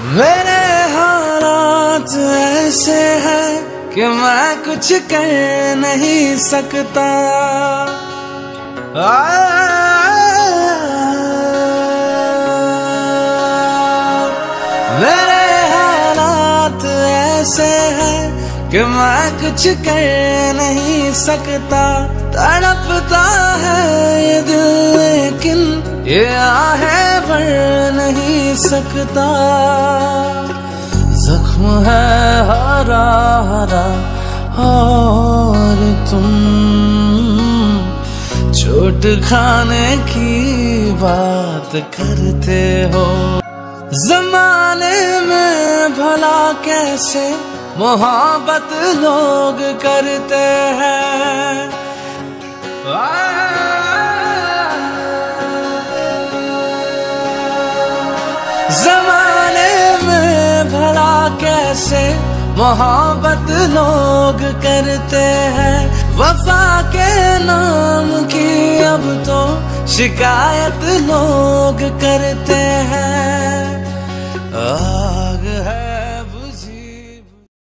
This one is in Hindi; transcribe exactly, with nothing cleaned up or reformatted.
मेरे हालात ऐसे हैं कि मैं कुछ कर नहीं सकता। मेरे हालात ऐसे हैं कि मैं कुछ कर नहीं सकता। तड़पता है ये दिल लेकिन ये आहें भर नहीं सकता। जख्म है हरा हरा और तुम चोट खाने की बात करते हो। जमाने में भला कैसे मोहब्बत लोग करते हैं। जमाने में भला कैसे मोहब्बत लोग करते हैं। वफा के नाम की अब तो शिकायत लोग करते हैं।